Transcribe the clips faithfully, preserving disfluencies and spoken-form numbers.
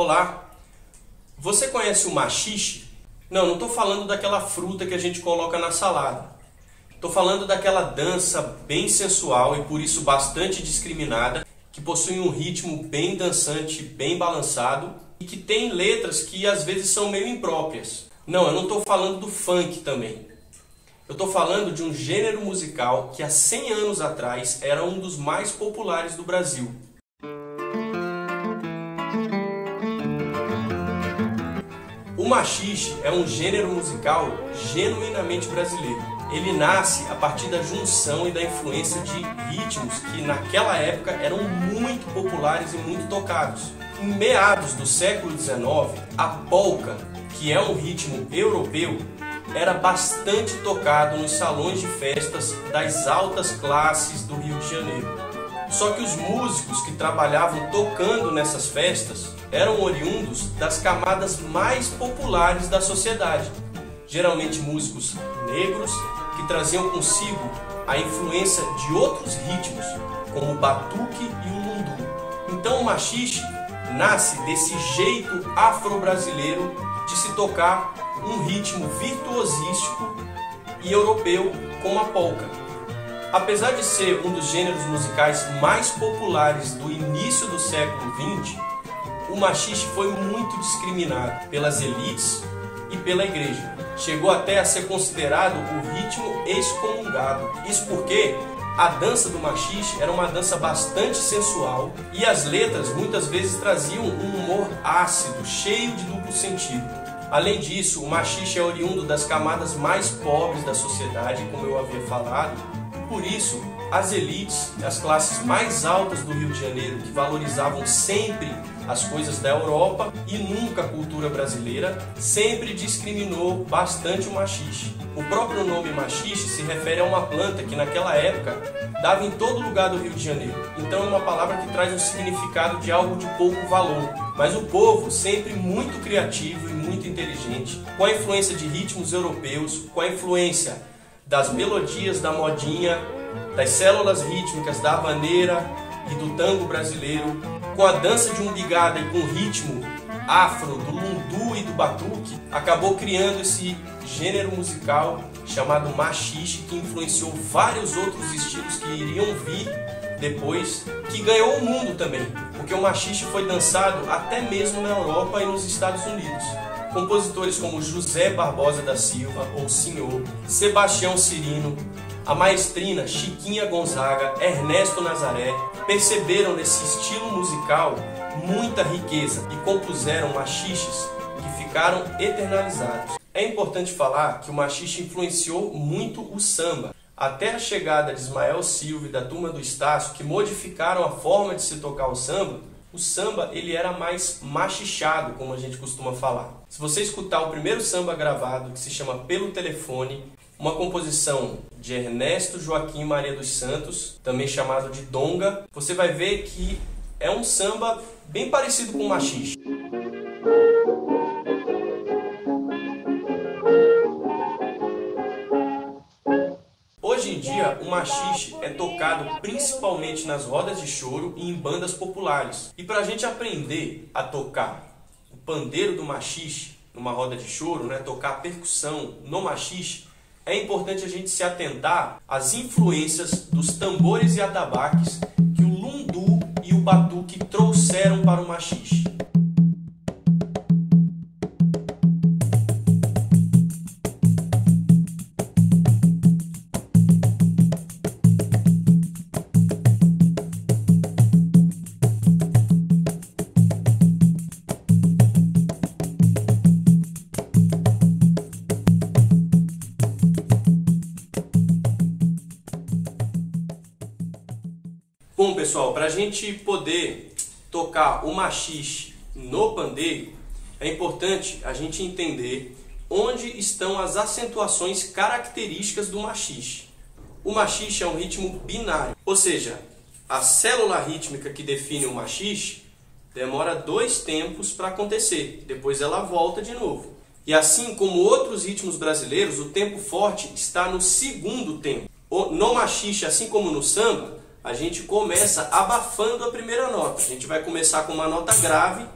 Olá, você conhece o maxixe? Não, não estou falando daquela fruta que a gente coloca na salada. Estou falando daquela dança bem sensual e por isso bastante discriminada, que possui um ritmo bem dançante, bem balançado e que tem letras que às vezes são meio impróprias. Não, eu não estou falando do funk também. Eu estou falando de um gênero musical que há cem anos atrás era um dos mais populares do Brasil. O maxixe é um gênero musical genuinamente brasileiro. Ele nasce a partir da junção e da influência de ritmos que naquela época eram muito populares e muito tocados. Em meados do século dezenove, a polca, que é um ritmo europeu, era bastante tocado nos salões de festas das altas classes do Rio de Janeiro. Só que os músicos que trabalhavam tocando nessas festas eram oriundos das camadas mais populares da sociedade, geralmente músicos negros que traziam consigo a influência de outros ritmos, como o batuque e o lundu. Então o maxixe nasce desse jeito afro-brasileiro de se tocar um ritmo virtuosístico e europeu como a polca. Apesar de ser um dos gêneros musicais mais populares do início do século vinte, o maxixe foi muito discriminado pelas elites e pela igreja. Chegou até a ser considerado o ritmo excomungado. Isso porque a dança do maxixe era uma dança bastante sensual e as letras muitas vezes traziam um humor ácido, cheio de duplo sentido. Além disso, o maxixe é oriundo das camadas mais pobres da sociedade, como eu havia falado. Por isso, as elites, as classes mais altas do Rio de Janeiro, que valorizavam sempre as coisas da Europa e nunca a cultura brasileira, sempre discriminou bastante o maxixe. O próprio nome maxixe se refere a uma planta que naquela época dava em todo lugar do Rio de Janeiro. Então é uma palavra que traz um significado de algo de pouco valor. Mas o povo, sempre muito criativo e muito inteligente, com a influência de ritmos europeus, com a influência das melodias da modinha, das células rítmicas da habaneira e do tango brasileiro, com a dança de umbigada e com o ritmo afro do lundu e do batuque, acabou criando esse gênero musical chamado maxixe, que influenciou vários outros estilos que iriam vir depois, que ganhou o mundo também, porque o maxixe foi dançado até mesmo na Europa e nos Estados Unidos. Compositores como José Barbosa da Silva, ou Senhor, Sebastião Cirino, a maestrina Chiquinha Gonzaga, Ernesto Nazaré, perceberam nesse estilo musical muita riqueza e compuseram maxiches que ficaram eternalizados. É importante falar que o maxixe influenciou muito o samba, até a chegada de Ismael Silva e da Turma do Estácio, que modificaram a forma de se tocar o samba. O samba ele era mais machichado, como a gente costuma falar. Se você escutar o primeiro samba gravado, que se chama Pelo Telefone, uma composição de Ernesto Joaquim Maria dos Santos, também chamado de Donga, você vai ver que é um samba bem parecido com o maxixe. Hoje em dia, o maxixe é tocado principalmente nas rodas de choro e em bandas populares. E para a gente aprender a tocar o pandeiro do maxixe numa roda de choro, né, tocar a percussão no maxixe, é importante a gente se atentar às influências dos tambores e atabaques que o lundu e o batuque trouxeram para o maxixe. Bom, pessoal, para a gente poder tocar o maxixe no pandeiro, é importante a gente entender onde estão as acentuações características do maxixe. O maxixe é um ritmo binário, ou seja, a célula rítmica que define o maxixe demora dois tempos para acontecer, depois ela volta de novo. E assim como outros ritmos brasileiros, o tempo forte está no segundo tempo. No maxixe, assim como no samba, a gente começa abafando a primeira nota. A gente vai começar com uma nota grave,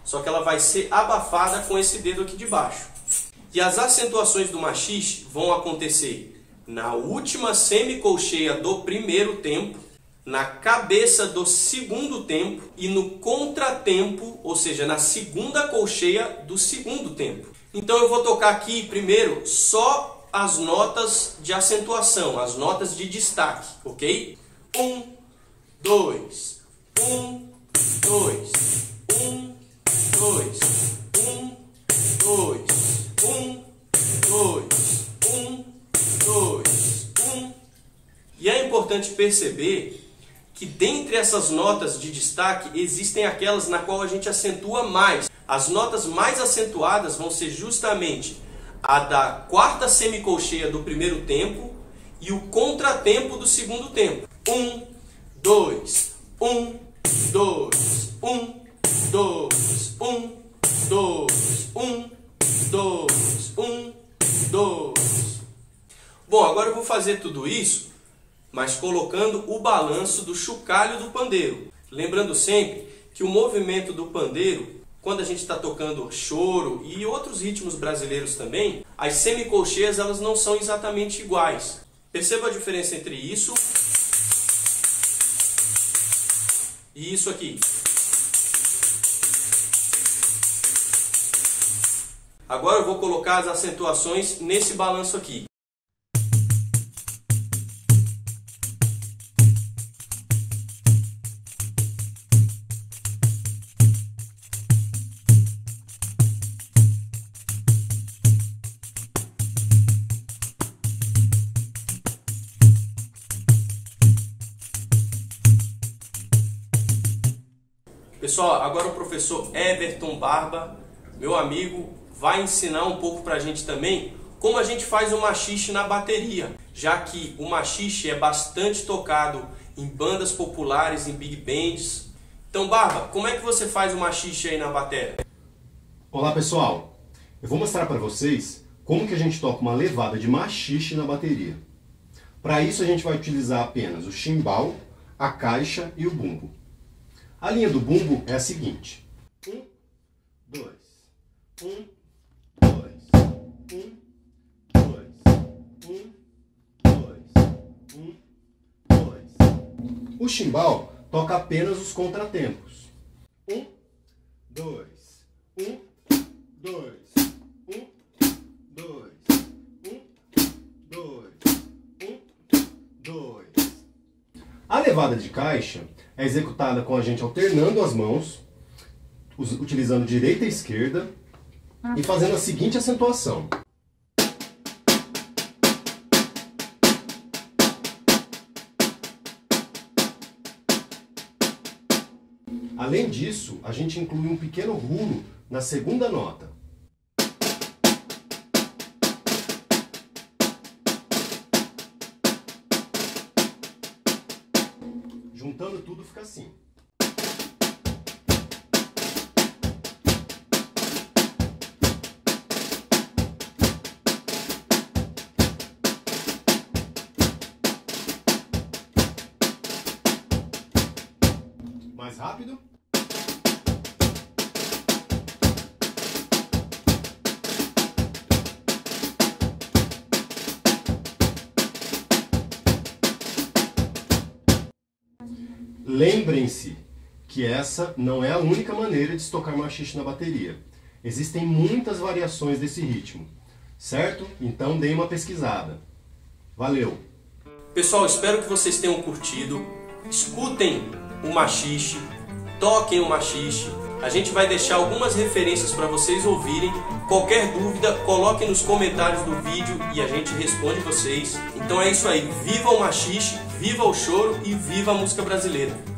só que ela vai ser abafada com esse dedo aqui de baixo. E as acentuações do machixe vão acontecer na última semicolcheia do primeiro tempo, na cabeça do segundo tempo e no contratempo, ou seja, na segunda colcheia do segundo tempo. Então eu vou tocar aqui primeiro só as notas de acentuação, as notas de destaque, ok? Um, dois, um, dois, um, dois, um, dois, um, dois, um, dois, um. E é importante perceber que dentre essas notas de destaque existem aquelas na qual a gente acentua mais. As notas mais acentuadas vão ser justamente a da quarta semicolcheia do primeiro tempo e o contratempo do segundo tempo. Um, dois, um, dois, um, dois, um, dois, um, dois, um, dois. Bom, agora eu vou fazer tudo isso, mas colocando o balanço do chocalho do pandeiro. Lembrando sempre que o movimento do pandeiro, quando a gente está tocando choro e outros ritmos brasileiros também, as semicolcheias elas não são exatamente iguais. Perceba a diferença entre isso e isso aqui. Agora eu vou colocar as acentuações nesse balanço aqui. Pessoal, agora o professor Everton Barba, meu amigo, vai ensinar um pouco pra gente também como a gente faz o machixe na bateria, já que o machixe é bastante tocado em bandas populares, em big bands. Então, Barba, como é que você faz o machixe aí na bateria? Olá, pessoal. Eu vou mostrar para vocês como que a gente toca uma levada de machixe na bateria. Para isso a gente vai utilizar apenas o chimbal, a caixa e o bumbo. A linha do bumbo é a seguinte: um, dois, um, dois, um, dois, um, dois, um, dois. O chimbal toca apenas os contratempos. Um, dois, um, dois, um, dois, um, dois, um, dois. A levada de caixa é executada com a gente alternando as mãos, utilizando direita e esquerda, e fazendo a seguinte acentuação. Além disso, a gente inclui um pequeno rulo na segunda nota. Juntando tudo fica assim. Mais rápido. Lembrem-se que essa não é a única maneira de se tocar machixe na bateria. Existem muitas variações desse ritmo, certo? Então deem uma pesquisada. Valeu! Pessoal, espero que vocês tenham curtido. Escutem o machixe, toquem o machixe. A gente vai deixar algumas referências para vocês ouvirem. Qualquer dúvida, coloquem nos comentários do vídeo e a gente responde vocês. Então é isso aí. Viva o machixe, viva o choro e viva a música brasileira.